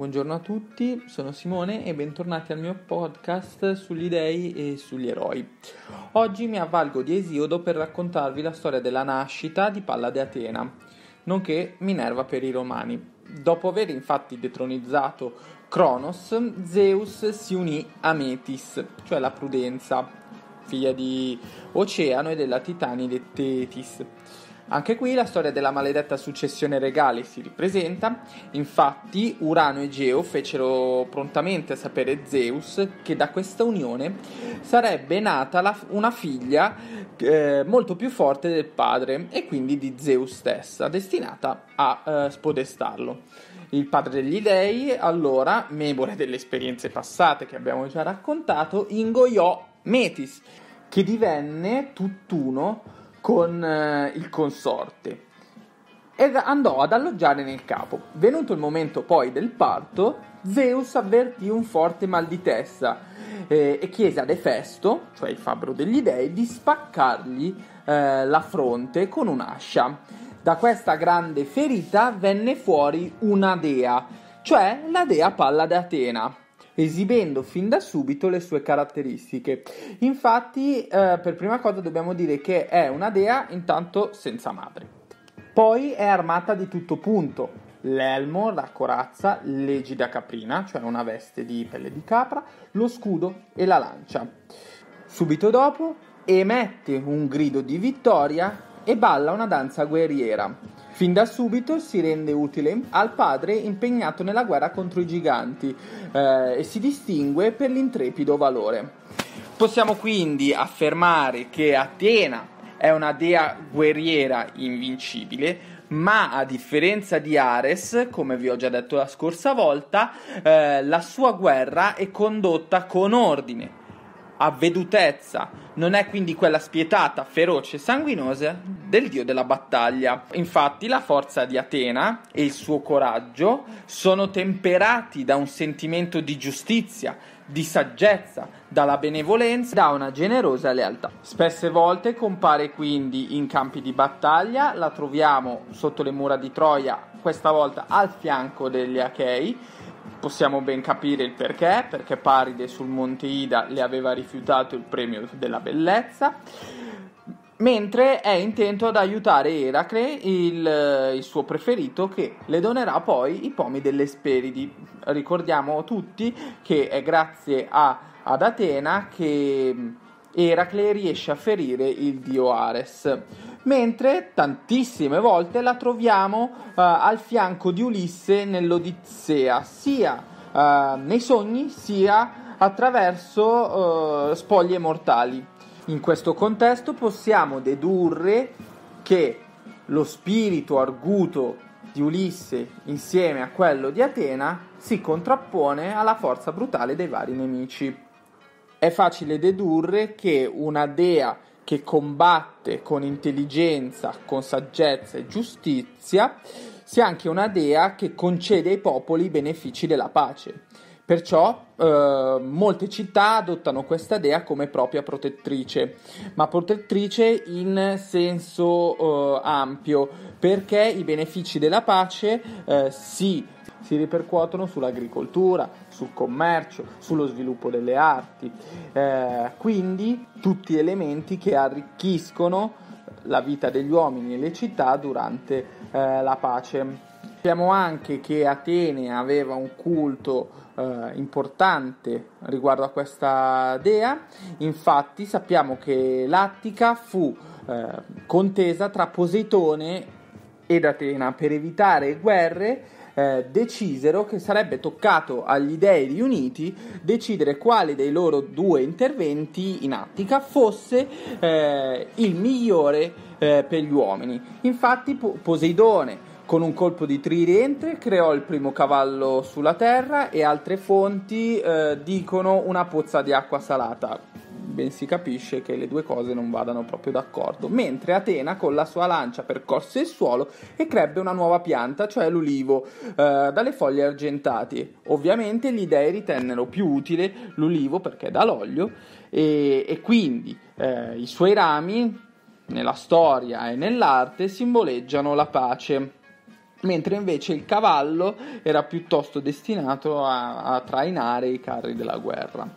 buongiorno a tutti, sono Simone e bentornati al mio podcast sugli dei e sugli eroi. Oggi mi avvalgo di Esiodo per raccontarvi la storia della nascita di Pallade Atena, nonché Minerva per i Romani. Dopo aver infatti detronizzato Cronos, Zeus si unì a Metis, cioè la prudenza, figlia di Oceano e della titanide Tetis. Anche qui la storia della maledetta successione regale si ripresenta. Infatti Urano e Geo fecero prontamente sapere Zeus che da questa unione sarebbe nata una figlia molto più forte del padre e quindi di Zeus stessa, destinata a spodestarlo. Il padre degli dei, allora, memore delle esperienze passate che abbiamo già raccontato, ingoiò Metis, che divenne tutt'uno con il consorte ed andò ad alloggiare nel capo. Venuto il momento poi del parto, Zeus avvertì un forte mal di testa e chiese ad Efesto, cioè il fabbro degli dei, di spaccargli la fronte con un'ascia. Da questa grande ferita venne fuori una dea, cioè la dea Pallade Atena, esibendo fin da subito le sue caratteristiche. Infatti, per prima cosa dobbiamo dire che è una dea intanto senza madre. Poi è armata di tutto punto: l'elmo, la corazza, l'egida caprina, cioè una veste di pelle di capra, lo scudo e la lancia. Subito dopo emette un grido di vittoria e balla una danza guerriera. Fin da subito si rende utile al padre impegnato nella guerra contro i giganti e si distingue per l'intrepido valore. Possiamo quindi affermare che Atena è una dea guerriera invincibile, ma a differenza di Ares, come vi ho già detto la scorsa volta, la sua guerra è condotta con ordine, avvedutezza. Non è quindi quella spietata, feroce e sanguinosa del dio della battaglia. Infatti la forza di Atena e il suo coraggio sono temperati da un sentimento di giustizia, di saggezza, dalla benevolenza, da una generosa lealtà. Spesse volte compare quindi in campi di battaglia, la troviamo sotto le mura di Troia, questa volta al fianco degli Achei. Possiamo ben capire il perché Paride sul monte Ida le aveva rifiutato il premio della bellezza, mentre è intento ad aiutare Eracle, il suo preferito, che le donerà poi i pomi delle Hesperidi. Ricordiamo tutti che è grazie ad Atena che Eracle riesce a ferire il dio Ares, mentre tantissime volte la troviamo al fianco di Ulisse nell'Odissea, sia nei sogni sia attraverso spoglie mortali. In questo contesto possiamo dedurre che lo spirito arguto di Ulisse insieme a quello di Atena si contrappone alla forza brutale dei vari nemici. È facile dedurre che una dea che combatte con intelligenza, con saggezza e giustizia sia anche una dea che concede ai popoli i benefici della pace. Perciò molte città adottano questa dea come propria protettrice, ma protettrice in senso ampio, perché i benefici della pace si ripercuotono sull'agricoltura, sul commercio, sullo sviluppo delle arti, quindi tutti elementi che arricchiscono la vita degli uomini e le città durante la pace. Sappiamo anche che Atene aveva un culto importante riguardo a questa dea. Infatti sappiamo che l'Attica fu contesa tra Poseidone ed Atena. Per evitare guerre decisero che sarebbe toccato agli dei riuniti decidere quale dei loro due interventi in Attica fosse il migliore per gli uomini. Infatti Poseidone, con un colpo di tridente, creò il primo cavallo sulla terra, e altre fonti dicono una pozza di acqua salata. Ben si capisce che le due cose non vadano proprio d'accordo. Mentre Atena con la sua lancia percorse il suolo e crebbe una nuova pianta, cioè l'ulivo, dalle foglie argentate. Ovviamente gli dei ritennero più utile l'ulivo perché dà l'olio, e quindi i suoi rami nella storia e nell'arte simboleggiano la pace. mentre invece il cavallo era piuttosto destinato a trainare i carri della guerra.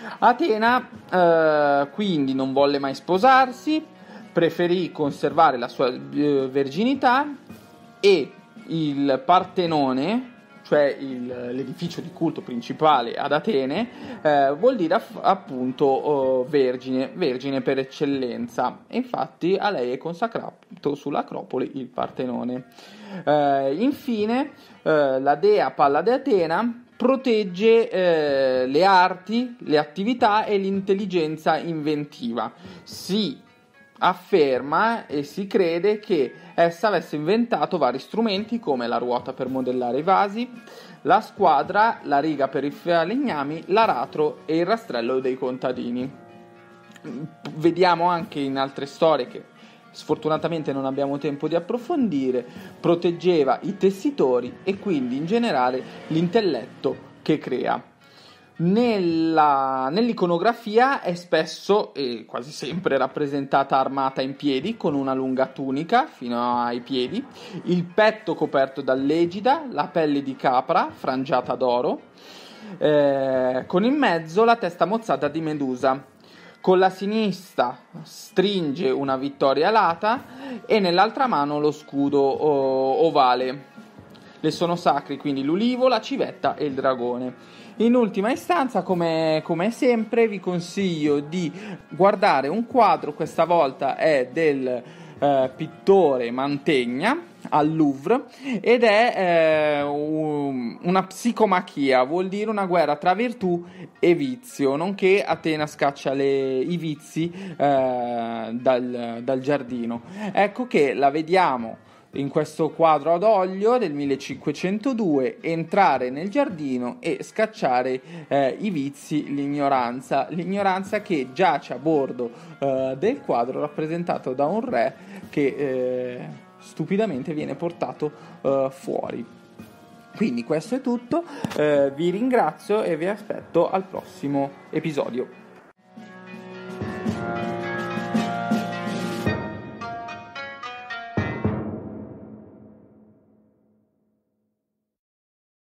Atena quindi non volle mai sposarsi, preferì conservare la sua verginità, e il Partenone, cioè l'edificio di culto principale ad Atene, vuol dire appunto vergine per eccellenza, e infatti a lei è consacrato sull'Acropoli il Partenone. Infine la dea Pallade Atena protegge le arti, le attività e l'intelligenza inventiva. Si afferma e si crede che essa avesse inventato vari strumenti come la ruota per modellare i vasi, la squadra, la riga per i falegnami, l'aratro e il rastrello dei contadini. Vediamo anche in altre storie, che sfortunatamente non abbiamo tempo di approfondire, proteggeva i tessitori e quindi in generale l'intelletto che crea. Nell'iconografia è spesso e quasi sempre rappresentata armata in piedi con una lunga tunica fino ai piedi, il petto coperto dall'egida, la pelle di capra frangiata d'oro, con in mezzo la testa mozzata di Medusa. Con la sinistra stringe una vittoria alata e nell'altra mano lo scudo ovale. Le sono sacri quindi l'ulivo, la civetta e il dragone. In ultima istanza, come sempre, vi consiglio di guardare un quadro, questa volta è del pittore Mantegna al Louvre, ed è una psicomachia, vuol dire una guerra tra virtù e vizio, nonché Atena scaccia i vizi dal giardino. Ecco che la vediamo in questo quadro ad olio del 1502, entrare nel giardino e scacciare i vizi, l'ignoranza che giace a bordo del quadro, rappresentato da un re che stupidamente viene portato fuori. Quindi questo è tutto, vi ringrazio e vi aspetto al prossimo episodio.